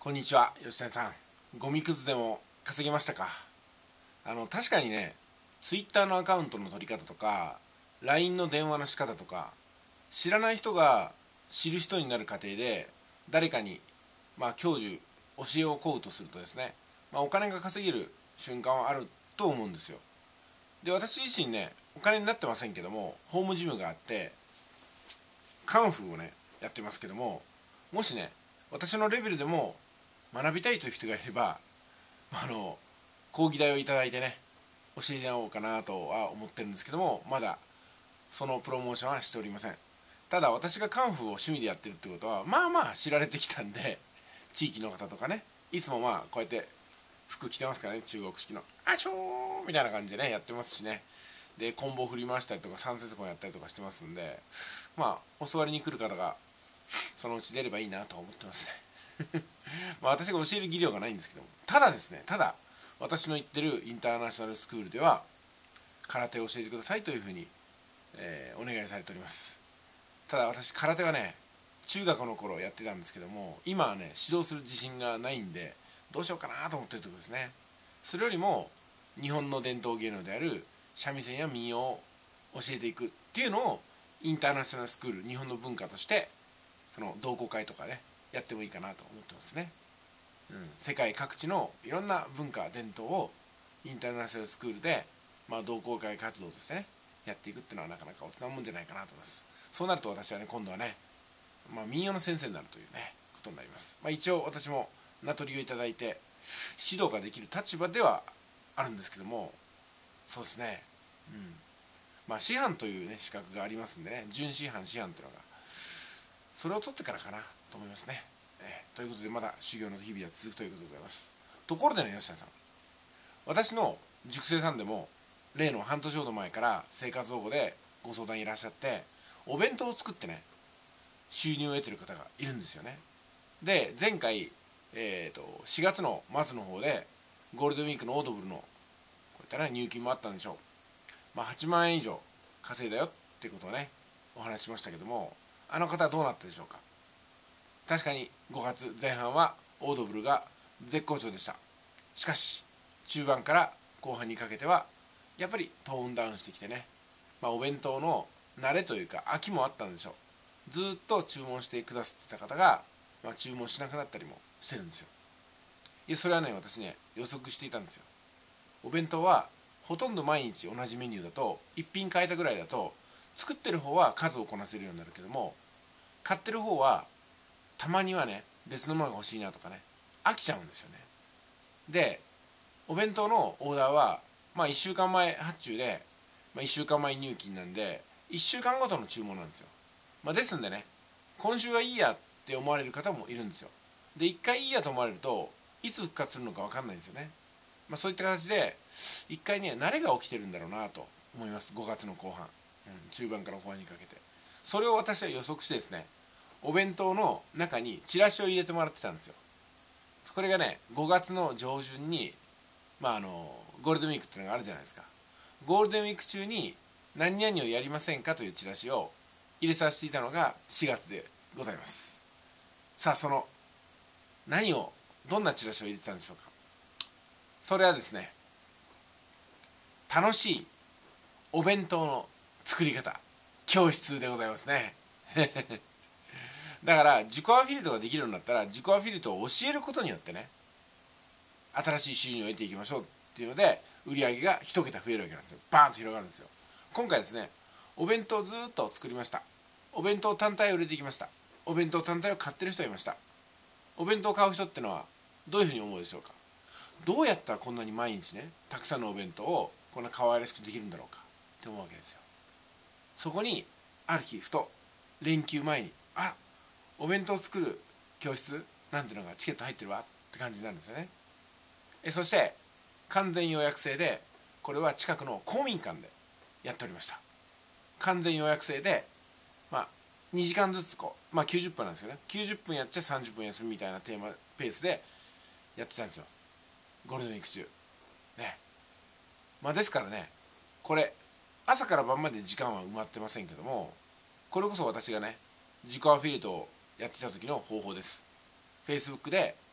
こんにちは、吉谷さん。ゴミくずでも稼げましたか？確かにね、Twitter のアカウントの取り方とか、LINE の電話の仕方とか、知らない人が知る人になる過程で、誰かに、教授、教えを請うとするとですね、お金が稼げる瞬間はあると思うんですよ。で、私自身ね、お金になってませんけども、ホームジムがあって、カンフーをね、やってますけども、もしね、私のレベルでも学びたいという人がいれば、講義代をいただいてね、教えてやろうかなとは思ってるんですけども、まだそのプロモーションはしておりません。ただ私がカンフーを趣味でやってるってことは知られてきたんで、地域の方とかね、いつもこうやって服着てますからね、中国式のあちょーみたいな感じでねやってますしね。でコンボ振り回したりとか三節棍やったりとかしてますんで、教わりに来る方がそのうち出ればいいなと思ってますね。私が教える技量がないんですけども、ただ私の行ってるインターナショナルスクールでは空手を教えてくださいというふうに、お願いされております。ただ私空手はね、中学の頃やってたんですけども、今はね指導する自信がないんで、どうしようかなと思ってるところですね。それよりも日本の伝統芸能である三味線や民謡を教えていくっていうのをインターナショナルスクール、日本の文化としてその同好会とかねやってもいいかなと思ってますね。世界各地のいろんな文化伝統をインターナショナルスクールで、同好会活動としてねやっていくっていうのはなかなかおつなもんじゃないかなと思います。そうなると私はね、今度はね、民謡の先生になるというねことになります。一応私も名取りをいただいて指導ができる立場ではあるんですけども、そうですね、師範というね資格がありますんでね、準師範師範っていうのが、それを取ってからかなと思いますね。ということでまだ修行の日々は続くということでございます。ところでね、吉田さん、私の塾生さんでも例の半年ほど前から生活保護でご相談いらっしゃって、お弁当を作ってね収入を得てる方がいるんですよね。で前回、4月の末の方でゴールデンウィークのオードブルのこういったね入金もあったんでしょう。8万円以上稼いだよっていうことをねお話ししましたけども、あの方はどうなったでしょうか。確かに5月前半はオードブルが絶好調でした。しかし中盤から後半にかけてはやっぱりトーンダウンしてきてね、お弁当の慣れというか飽きもあったんでしょう。ずっと注文してくださってた方が、注文しなくなったりもしてるんですよ。いやそれはね、私ね予測していたんですよ。お弁当はほとんど毎日同じメニューだと、一品変えたぐらいだと作ってる方は数をこなせるようになるけども、買ってる方はたまにはね別のものが欲しいなとかね飽きちゃうんですよね。でお弁当のオーダーは1週間前発注で、1週間前入金なんで1週間ごとの注文なんですよ。ですんでね、今週はいいやって思われる方もいるんですよ。で1回いいやと思われるといつ復活するのか分かんないんですよね。そういった形で1回ね慣れが起きてるんだろうなと思います。5月の後半、中盤から後半にかけてそれを私は予測してですね、お弁当の中にチラシを入れてもらってたんですよ。これがね5月の上旬にゴールデンウィークっていうのがあるじゃないですか。ゴールデンウィーク中に何々をやりませんかというチラシを入れさせていたのが4月でございます。さあそのどんなチラシを入れてたんでしょうか。それはですね、楽しいお弁当の作り方教室でございますね。だから自己アフィリエイトができるようになったら、自己アフィリエイトを教えることによってね新しい収入を得ていきましょうっていうので、売り上げが一桁増えるわけなんですよ。バーンと広がるんですよ。今回ですね、お弁当をずっと作りました。お弁当単体を売れてきました。お弁当単体を買ってる人がいました。お弁当を買う人ってのはどういうふうに思うでしょうか。どうやったらこんなに毎日ねたくさんのお弁当をこんな可愛らしくできるんだろうかって思うわけですよ。そこにある日ふと連休前にお弁当を作る教室なんていうのがチケット入ってるわって感じになるんですよね。そして完全予約制で、これは近くの公民館でやっておりました。完全予約制で、2時間ずつ90分なんですよね。90分やっちゃ30分休みみたいなペースでやってたんですよ、ゴールデンウィーク中ね。ですからね、これ朝から晩まで時間は埋まってませんけども、これこそ私がね自己アフィリエイトをやってた時の方法です。 Facebook で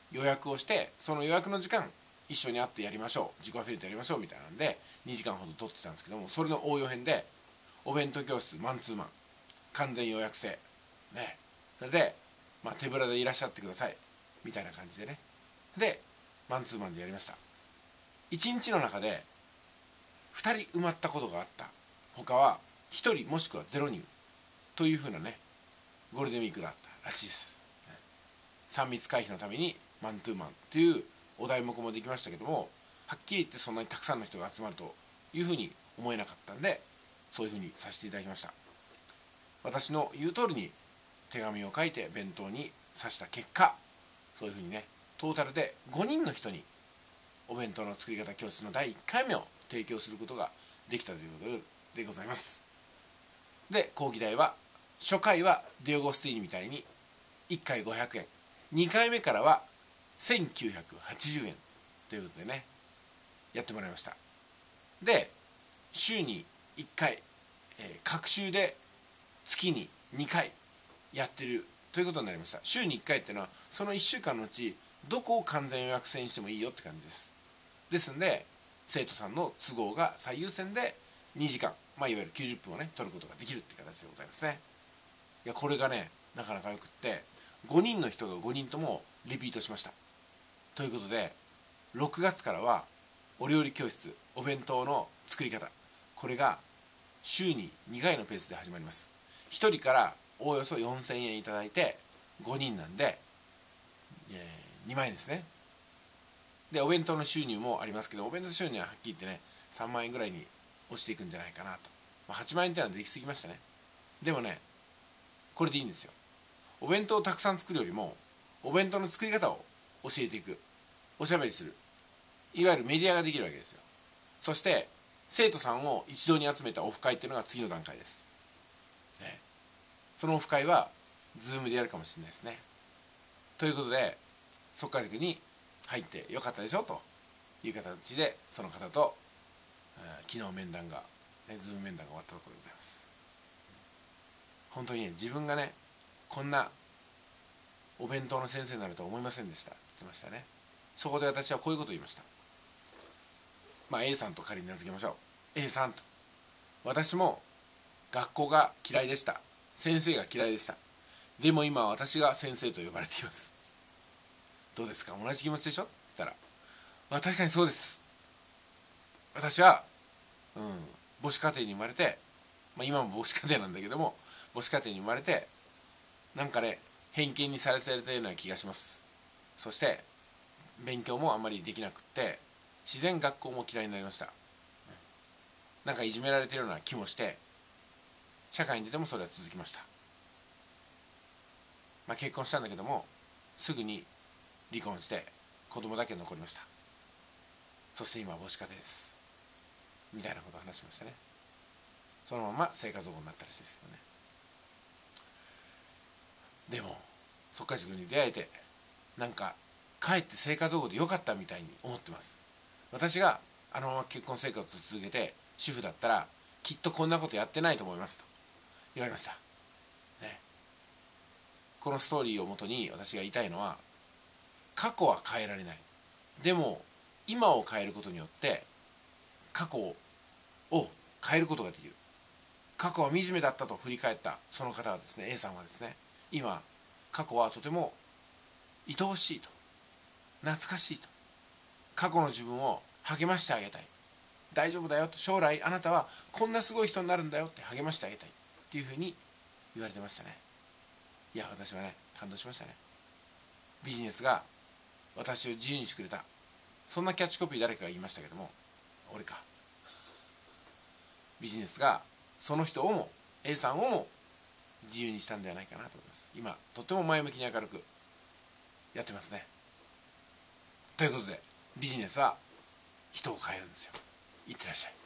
予約をして、その予約の時間一緒に会ってやりましょう、自己アフィリエイトやりましょうみたいなんで2時間ほど取ってたんですけども、それの応用編でお弁当教室マンツーマン完全予約制ね、それで、手ぶらでいらっしゃってくださいみたいな感じでね、でマンツーマンでやりました。1日の中で2人埋まったことがあった。他は1人もしくは0人というふうなねゴールデンウィークだったらしいです。3密回避のためにマントゥーマンというお題目もできましたけども、はっきり言ってそんなにたくさんの人が集まるというふうに思えなかったんで、そういうふうにさせていただきました。私の言う通りに手紙を書いて弁当に刺した結果、そういうふうにねトータルで5人の人にお弁当の作り方教室の第1回目を提供することができたということでございます。で講義代は初回はディオゴスティーニみたいに1回500円、2回目からは1980円ということでねやってもらいました。で週に1回、各週で月に2回やってるということになりました。週に1回っていうのはその1週間のうちどこを完全予約制にしてもいいよって感じです。ですんで生徒さんの都合が最優先で2時間、いわゆる90分をね取ることができるっていう形でございますね。いやこれがねなかなかよくって、5人の人が5人ともリピートしました。ということで6月からはお料理教室、お弁当の作り方、これが週に2回のペースで始まります。1人からおおよそ4000円いただいて5人なんで、2万円ですね。でお弁当の収入もありますけど、お弁当収入ははっきり言ってね3万円ぐらいに落ちていくんじゃないかなと、8万円っていうのはできすぎましたね。でもねこれでいいんですよ。お弁当をたくさん作るよりもお弁当の作り方を教えていく、おしゃべりする、いわゆるメディアができるわけですよ。そして生徒さんを一堂に集めたオフ会っていうのが次の段階です、ね、そのオフ会は Zoom でやるかもしれないですね。ということで速稼塾に入ってよかったでしょという形でその方と、昨日面談が、ズーム面談が終わったところでございます。本当にね自分がねこんなお弁当の先生になるとは思いませんでしたって言ってましたね。そこで私はこういうことを言いました。A さんと仮に名付けましょう。 A さんと、私も学校が嫌いでした、先生が嫌いでした。でも今は私が先生と呼ばれています。どうですか、同じ気持ちでしょって言ったら、確かにそうです、私は、母子家庭に生まれて、今も母子家庭なんだけども母子家庭に生まれてなんかね偏見にされてるような気がします。そして勉強もあんまりできなくって自然学校も嫌いになりました。なんかいじめられてるような気もして社会に出てもそれは続きました。結婚したんだけどもすぐに離婚して子供だけ残りました。そして今は母子家庭ですみたいなことを話しましたね。そのまま生活保護になったらしいですけどね。でも速稼塾に出会えてなんかかえって生活保護で良かったみたいに思ってます。私があのまま結婚生活を続けて主婦だったらきっとこんなことやってないと思いますと言われました、ね、このストーリーをもとに私が言いたいのは、過去は変えられない、でも今を変えることによって過去を変えることができる。過去は惨めだったと振り返ったその方はですね、 A さんはですね、今過去はとても愛おしいと、懐かしいと、過去の自分を励ましてあげたい、大丈夫だよと、将来あなたはこんなすごい人になるんだよって励ましてあげたいっていうふうに言われてましたね。いや私はね感動しましたね。ビジネスが私を自由にしてくれた、そんなキャッチコピー誰かが言いましたけども、俺か。ビジネスがその人をも A さんをも自由にしたんではないかなと思います。今とても前向きに明るくやってますね。ということでビジネスは人を変えるんですよ。いってらっしゃい。